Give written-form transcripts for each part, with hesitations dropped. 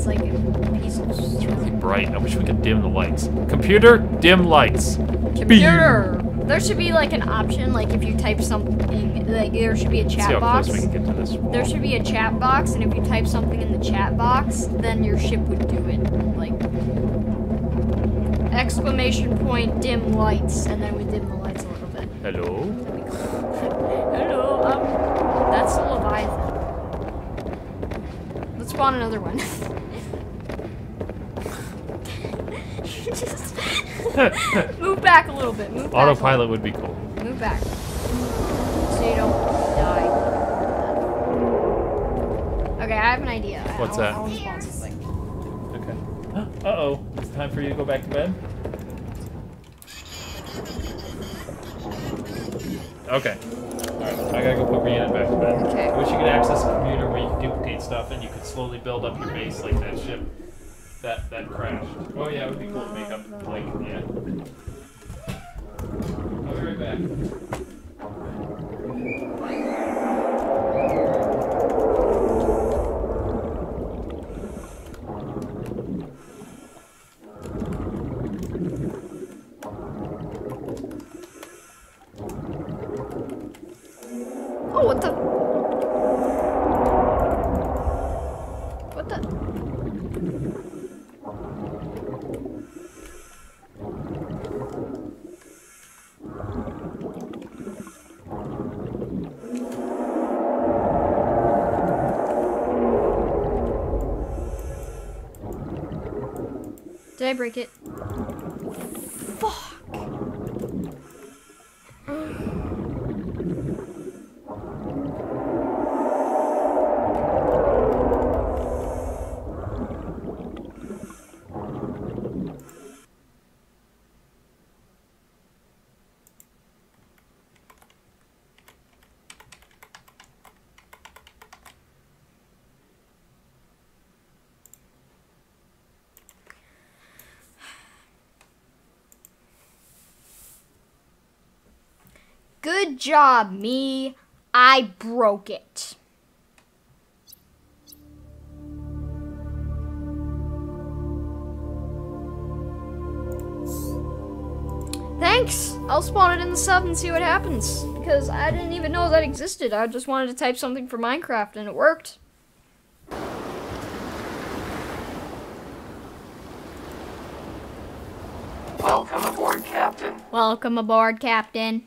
like a piece of It's really bright. I wish we could dim the lights. Computer, dim lights. computer. There should be like an option, like if you type something, like there should be a See chat how box. close we can get to this wall. There should be a chat box, and if you type something in the chat box, then your ship would do it. Like exclamation point dim lights, and then we dim the lights a little bit. Hello? That'd be cool. Hello, that's the Leviathan. Let's spawn another one. Just move back a little bit. Move back. Autopilot would be cool. Move back. So you don't die. Okay, I have an idea. What's I that? want to spawn something. Okay. Uh-oh. It's time for you to go back to bed? Okay. Alright, I gotta go put Rhiannon back to bed. Okay. I wish you could access a computer where you could duplicate stuff and you could slowly build up your base like that ship that crashed. Oh yeah, it would be cool to make up, like, yeah. I'll be right back. Oh, what the? What the? Did I break it? Fuck. Good job, me. I broke it. Thanks. I'll spawn it in the sub and see what happens. Because I didn't even know that existed. I just wanted to type something for Minecraft and it worked. Welcome aboard, Captain. Welcome aboard, Captain.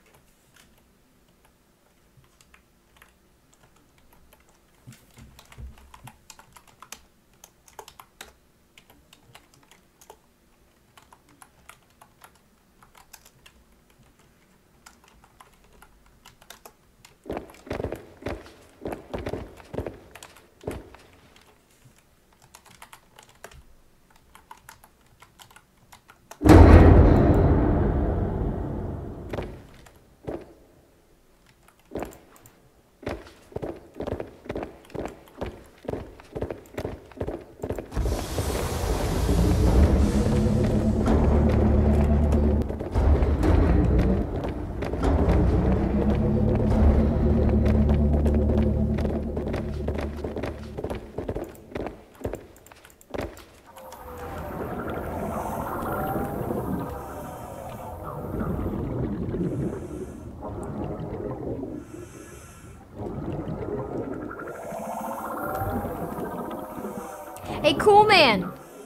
Hey, cool man.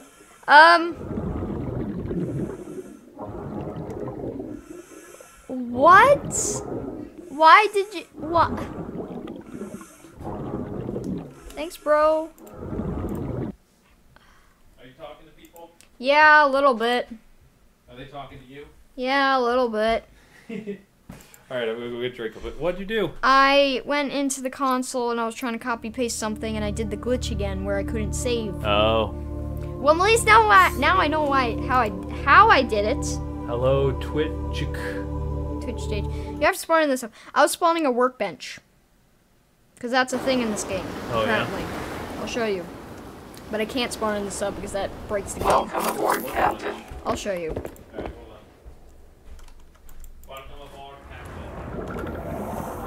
What? Why did you, what? Thanks, bro. Are you talking to people? Yeah, a little bit. Are they talking to you? Yeah, a little bit. Alright, I'm gonna go get Drake. What'd you do? I went into the console and I was trying to copy paste something and I did the glitch again where I couldn't save. Oh. Well, at least now I know how I did it. Hello, Twitch. Twitch stage. You have to spawn in this up. I was spawning a workbench. Because that's a thing in this game. Oh, apparently. I'll show you. But I can't spawn in the sub because that breaks the game. Welcome aboard, Captain. I'll show you. Alright, hold on. Welcome aboard, Captain.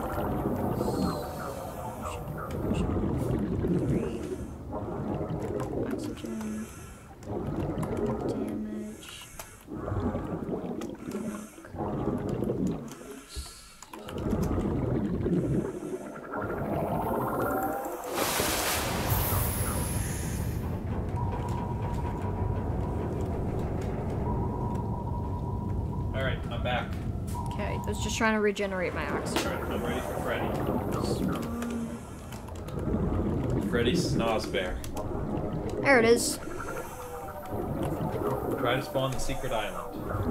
back. Okay, I was just trying to regenerate my oxygen. Alright, I'm ready for Freddy. Freddy Snozbear. There it is. Try to spawn the secret island.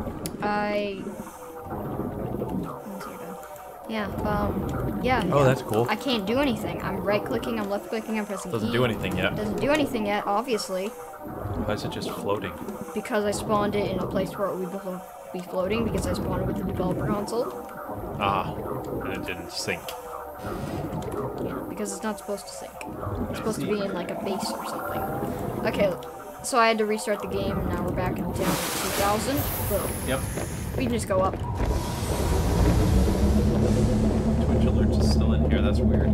Yeah, yeah. Oh, that's cool. I can't do anything. I'm right-clicking, I'm left-clicking, I'm pressing Doesn't E. do anything yet. Doesn't do anything yet, obviously. Why is it just floating? Because I spawned it in a place where it would be floating, because I spawned it with the developer console. Ah, and it didn't sync. Yeah, because it's not supposed to sync. It's supposed to be in like a base or something. Okay, so I had to restart the game, and now we're back in down at 2000. Boom. Yep. We can just go up. Twitch alerts is still in here, that's weird.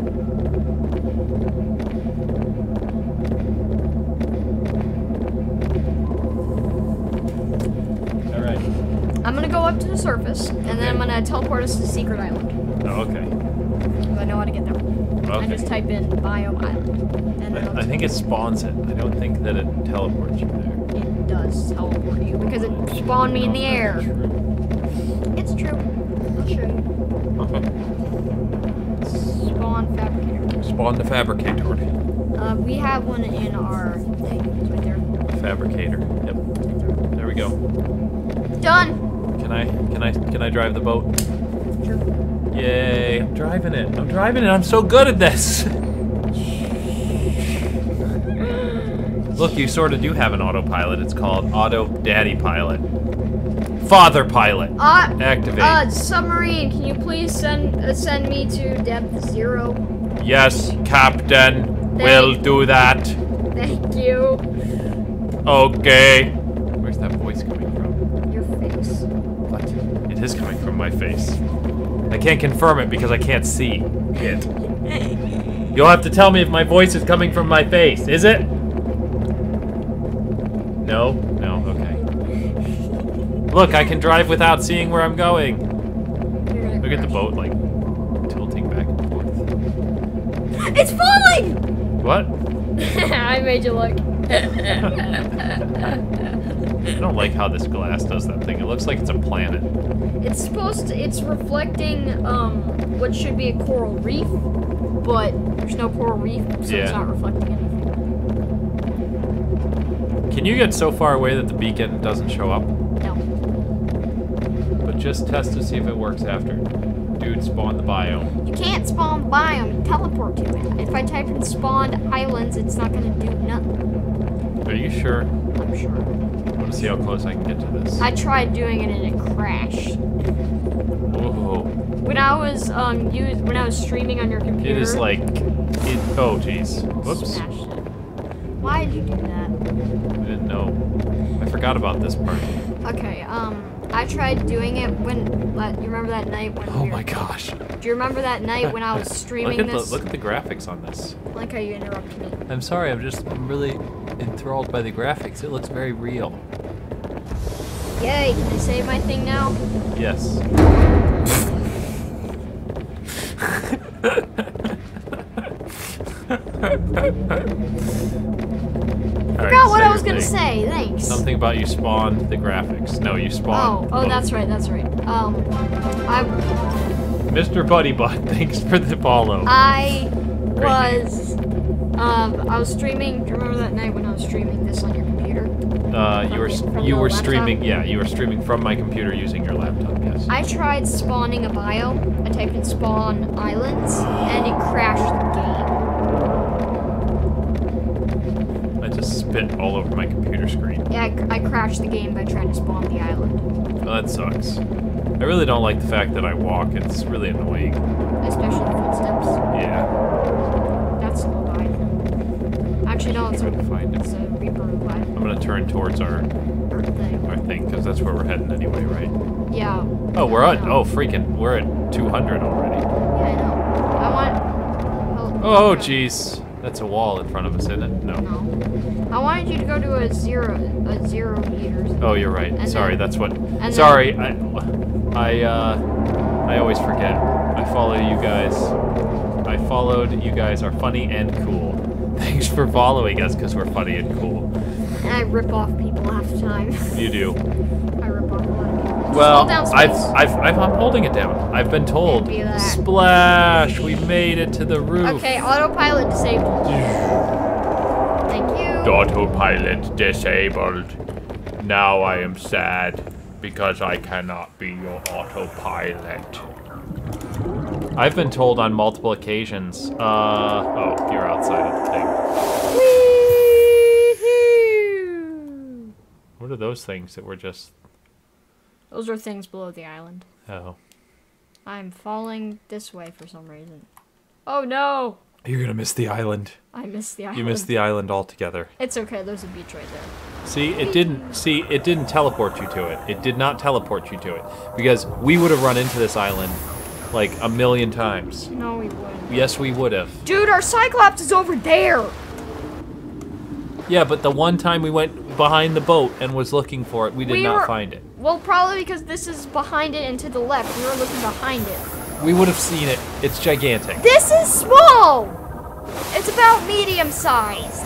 Alright. I'm gonna go up to the surface, and then I'm gonna teleport us to the secret island. Oh, okay. I know how to get there. I Okay. just type in biome island. And then I think it spawns it. I don't think that it teleports you there. it does teleport you because it spawned me in the air. It's true. I'll show you. Spawn fabricator. Spawn the fabricator. We have one in our thing. It's right there. Fabricator. Yep. There we go. Done. Can I drive the boat? Sure. Yay! I'm driving it. I'm so good at this. Look, you sort of do have an autopilot. It's called Auto Daddy Pilot. Father Pilot. Activate. Submarine, can you please send me to depth 0? Yes, Captain. Will do that. Thank you. Okay. Where's that voice coming from? Your face. What? It is coming from my face. I can't confirm it because I can't see it. You'll have to tell me if my voice is coming from my face. Is it? No? No, okay. Look, I can drive without seeing where I'm going. Look at the boat, like, tilting back and forth. It's falling! What? I made you look. I don't like how this glass does that thing. It looks like it's a planet. It's reflecting, what should be a coral reef, but there's no coral reef, so Yeah. it's not reflecting anything. Can you get so far away that the beacon doesn't show up? No. But just test to see if it works after. Dude, spawn the biome. You can't spawn biome, you teleport to it. If I type in spawned islands, it's not gonna do nothing. Are you sure? I'm sure. I want to see how close I can get to this. I tried doing it and it crashed. Whoa. When I was when I was streaming on your computer, It is like oh jeez. Whoops. smashed it. Why did you do that? I didn't know. I forgot about this part. Okay, I tried doing it when you remember that night when Oh we were, my gosh. Do you remember that night when I was streaming this? Look at the graphics on this. I like how you interrupted me. I'm sorry, I'm really enthralled by the graphics. It looks very real. Yay, can I save my thing now? Yes. Forgot what I was gonna say, thanks. Something about you spawned the graphics. No, you spawned. Oh, that's right, that's right. Mr. Buddy Butt, thanks for the follow. I was streaming. Do you remember that night when I was streaming this on your computer? You were streaming. Yeah, you were streaming from my computer using your laptop. Yes. I tried spawning a biome. I typed in spawn islands, and it crashed the game. I just spit all over my computer screen. Yeah, I crashed the game by trying to spawn the island. Well, that sucks. I really don't like the fact that I walk. It's really annoying. Especially the footsteps. Yeah. That's a Leviathan. Actually, no, it's a Reaper Leviathan. I'm gonna turn towards our thing because that's where we're heading anyway, right? Yeah. Oh, we're at we're at 200 already. Yeah, I know. I want. Oh, jeez. That's a wall in front of us, isn't it? No. No. I wanted you to go to a zero meters. Oh, you're right. And Sorry, then- that's what. and Sorry, I always forget. I follow you guys. I followed you guys are funny and cool. Thanks for following us because we're funny and cool. And I rip off people half the time. You do. I rip off a lot of people. Well, hold down space. I'm holding it down. I've been told. Maybe that. Splash! We made it to the roof. Okay, autopilot disabled. Thank you. Autopilot disabled. Now I am sad because I cannot be your autopilot. I've been told on multiple occasions. Oh, you're outside of the thing. Wee-hoo. What are those things that were just? Those are things below the island. Oh. I'm falling this way for some reason. Oh no! You're gonna miss the island. I missed the island. You missed the island altogether. It's okay, there's a beach right there. See, it didn't teleport you to it. It did not teleport you to it. Because we would have run into this island like a million times. No, we wouldn't. Yes, we would have. Dude, our Cyclops is over there! Yeah, but the one time we went behind the boat and was looking for it, we did not find it. Well, probably because this is behind it and to the left. We were looking behind it. We would have seen it. It's gigantic. This is small! It's about medium sized.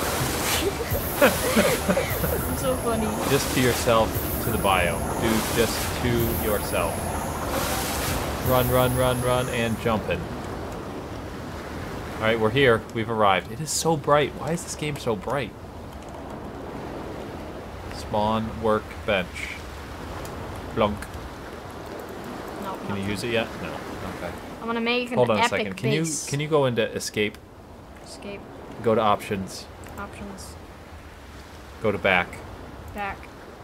I'm so funny. Just to yourself, to the biome. Dude, just to yourself. Run, run, run, run, and jumping. Alright, we're here. We've arrived. It is so bright. Why is this game so bright? Spawn workbench. Blunk. No, Can you use it yet? No. Okay. I'm gonna make an Hold on a epic second. base. Can you go into escape? Escape. Go to options. Options. Go to back. Back.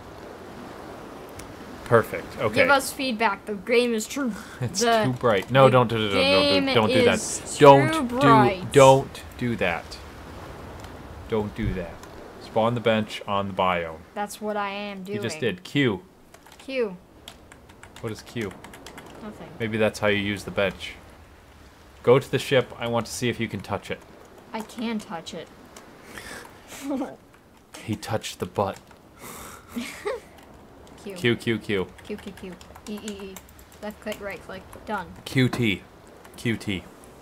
Perfect. Okay. Give us feedback. The game is true. It's The too bright. No, the don't do game that. Don't do that. is Don't too do bright. don't do that. Don't do that. Spawn the bench on the biome. That's what I am doing. You just did. Q. Q. What is Q? Nothing. Maybe that's how you use the bench. Go to the ship. I want to see if you can touch it. I can touch it. He touched the butt. Q. Q, Q, Q. Q, Q, Q. E, E, E. Left click, right click. Done. QT. QT.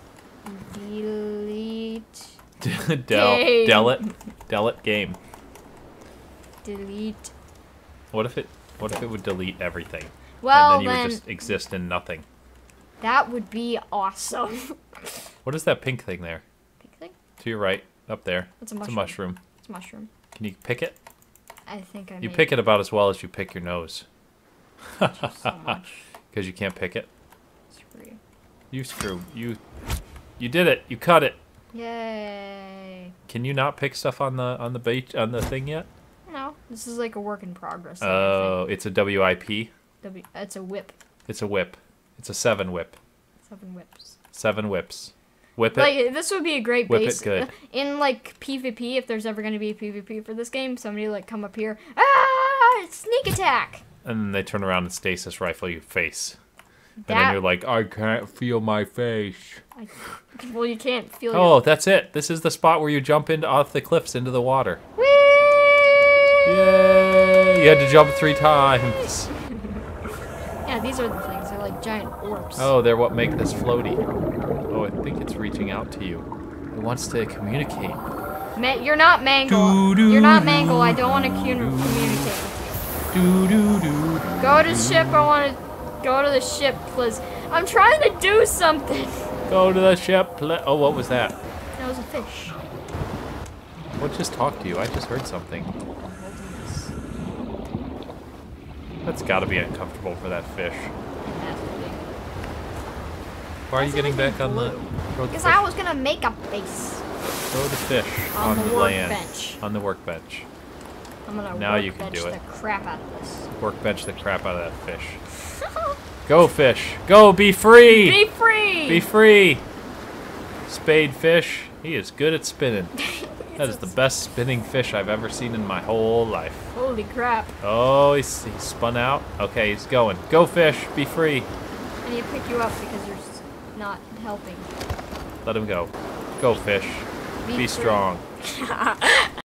Delete. Del. Delete game. Delete. What if it would delete everything? Well, and then you then would just exist in nothing. that would be awesome. What is that pink thing there? Pink thing? To your right, up there. It's a mushroom. It's a mushroom. It's a mushroom. Can you pick it? I think I You pick it about as well as you pick your nose. so much. Because you can't pick it. Screw you. You screw. You did it. You cut it. Yay. Can you not pick stuff on the beach on the thing yet? No, this is like a work in progress. thing, I Oh, it's a WIP. think. It's a whip. It's a whip. It's a 7 whip. 7 whips. 7 whips. Whip it. Like, this would be a great Whip it base. good. In, like, PvP, if there's ever going to be a PvP for this game, somebody, like, come up here. Ah! Sneak attack! And then they turn around and stasis rifle your face. And That- then you're like, I can't feel my face. Well, you can't feel Oh, that's it. This is the spot where you jump into off the cliffs into the water. Whee! Yay! You had to jump 3 times. Yeah, these are the things. They're like giant orbs. Oh, they're what make this floaty. Oh, I think it's reaching out to you. It wants to communicate. You're not Mangle. Doo-doo-doo. You're not Mangle. I don't want to communicate with Do do do. you. Go to the ship. I want to go to the ship, please. I'm trying to do something. Go to the ship. Oh, what was that? That was a fish. What just talked to you? I just heard something. That's got to be uncomfortable for that fish. Why are you getting back on the? Throw the Because fish. I was gonna make a base Throw the fish on the land. workbench. On the workbench. I'm gonna Now you can workbench do it. the crap out of this. Workbench the crap out of that fish. Go fish. Go. Be free. Be free. Be free. Spade fish. He is good at spinning. That is the best spinning fish I've ever seen in my whole life. Holy crap! Oh, he's spun out. Okay, he's going. Go fish. Be free. I need to pick you up because you're not helping. Let him go. Go fish. Be free. strong.